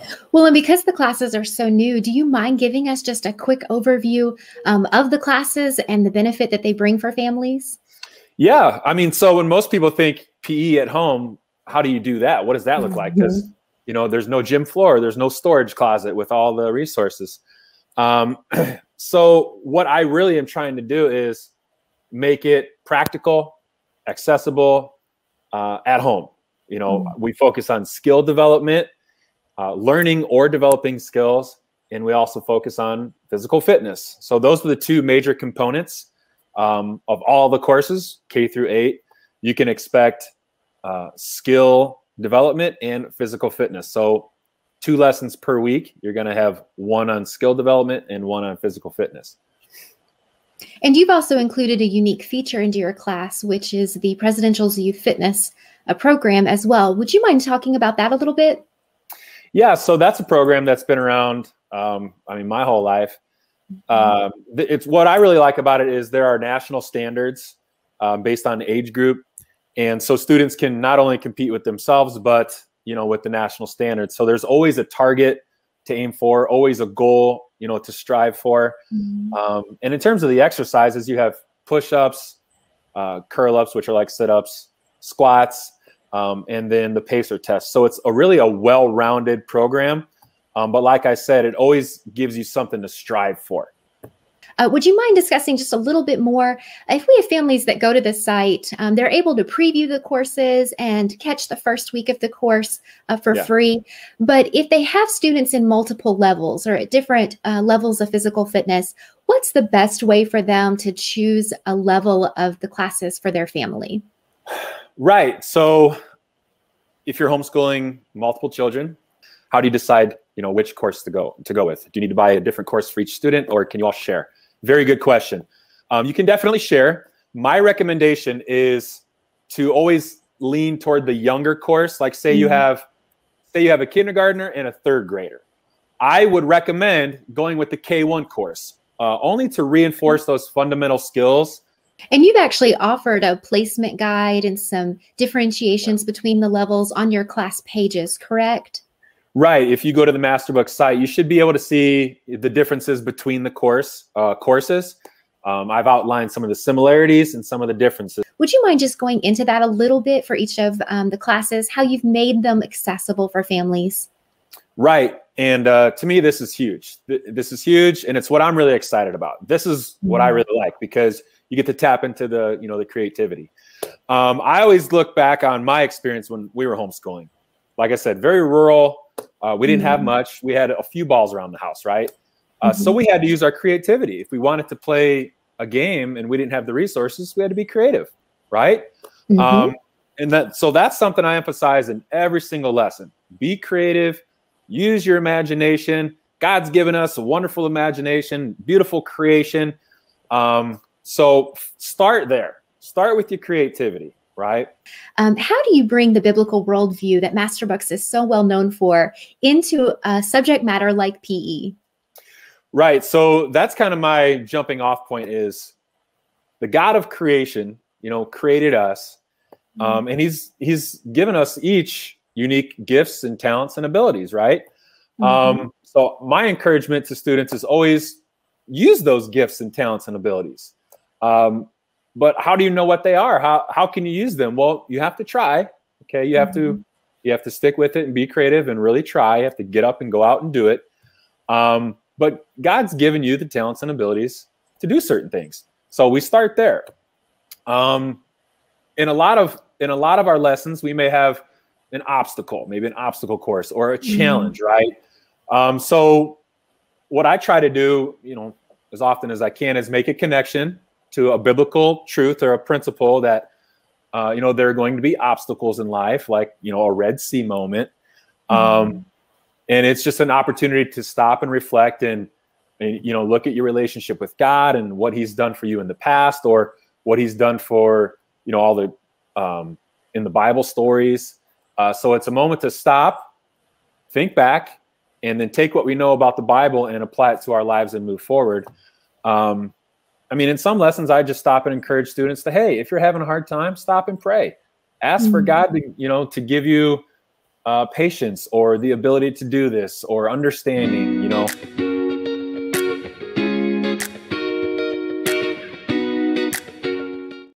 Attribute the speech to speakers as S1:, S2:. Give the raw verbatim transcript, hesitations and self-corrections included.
S1: Well, and because the classes are so new, do you mind giving us just a quick overview um, of the classes and the benefit that they bring for families?
S2: Yeah, I mean, so when most people think P E at home, how do you do that? What does that look like? Because,
S1: Mhm.
S2: you know, there's no gym floor, there's no storage closet with all the resources. Um, so what I really am trying to do is make it practical, accessible, uh, at home. You know,
S1: Mm.
S2: we focus on skill development, uh, learning or developing skills, and we also focus on physical fitness. So those are the two major components um, of all the courses, K through eight. You can expect uh, skill development and physical fitness. So two lessons per week. You're going to have one on skill development and one on physical fitness.
S1: And you've also included a unique feature into your class, which is the Presidential's Youth Fitness uh, program as well. Would you mind talking about that a little bit?
S2: Yeah, so that's a program that's been around, um, I mean, my whole life. Um, it's what I really like about it is there are national standards um, based on age group. And so students can not only compete with themselves, but, you know, with the national standards. So there's always a target to aim for, always a goal, you know, to strive for.
S1: Mhm.
S2: Um, and in terms of the exercises, you have push-ups, uh, curl-ups, which are like sit-ups, squats, um, and then the pacer test. So it's a really a well-rounded program. Um, but like I said, it always gives you something to strive for.
S1: Uh, would you mind discussing just a little bit more? If we have families that go to the site, um, they're able to preview the courses and catch the first week of the course uh, for
S2: Yeah.
S1: free. But if they have students in multiple levels or at different uh, levels of physical fitness, what's the best way for them to choose a level of the classes for their family?
S2: Right. So if you're homeschooling multiple children, how do you decide, you know, which course to go to go with? Do you need to buy a different course for each student, or can you all share? Very good question. Um, you can definitely share. My recommendation is to always lean toward the younger course. Like say you have, say you have a kindergartner and a third grader. I would recommend going with the K one course, uh, only to reinforce those fundamental skills.
S1: And you've actually offered a placement guide and some differentiations between the levels on your class pages, correct?
S2: Right. If you go to the Masterbook site, you should be able to see the differences between the course uh, courses. Um, I've outlined some of the similarities and some of the differences.
S1: Would you mind just going into that a little bit for each of um, the classes, how you've made them accessible for families?
S2: Right. And uh, to me, this is huge. Th this is huge. And it's what I'm really excited about. This is what I really like, because you get to tap into the, you know, the creativity. Um, I always look back on my experience when we were homeschooling. Like I said, very rural. Uh, we didn't have much. We had a few balls around the house, right? Uh,
S1: Mm-hmm.
S2: So we had to use our creativity. If we wanted to play a game and we didn't have the resources, we had to be creative, right?
S1: Mm-hmm.
S2: Um, and that, so that's something I emphasize in every single lesson. Be creative, use your imagination. God's given us a wonderful imagination, beautiful creation. Um, so start there. Start with your creativity, right?
S1: Um, how do you bring the biblical worldview that Masterbooks is so well known for into a subject matter like P E?
S2: Right. So that's kind of my jumping off point is the God of creation, you know, created us. Um, and he's, he's given us each unique gifts and talents and abilities, right?
S1: Mm-hmm.
S2: Um, so my encouragement to students is always use those gifts and talents and abilities. Um, but how do you know what they are? How, how can you use them? Well, you have to try. Okay. You have
S1: Mm-hmm.
S2: to, you have to stick with it and be creative and really try. You have to get up and go out and do it. Um, but God's given you the talents and abilities to do certain things. So we start there. Um, in a lot of, in a lot of our lessons, we may have an obstacle, maybe an obstacle course or a challenge, mm-hmm. right? Um, so what I try to do, you know, as often as I can is make a connection to a biblical truth or a principle that, uh, you know, there are going to be obstacles in life, like, you know, a Red Sea moment. Um, mm-hmm. And it's just an opportunity to stop and reflect and, and, you know, look at your relationship with God and what he's done for you in the past, or what he's done for, you know, all the, um, in the Bible stories. Uh, so it's a moment to stop, think back, and then take what we know about the Bible and apply it to our lives and move forward. Um, I mean, in some lessons, I just stop and encourage students to, hey, if you're having a hard time, stop and pray. Ask mm-hmm. for God to, you know, to give you uh, patience or the ability to do this or understanding, you know,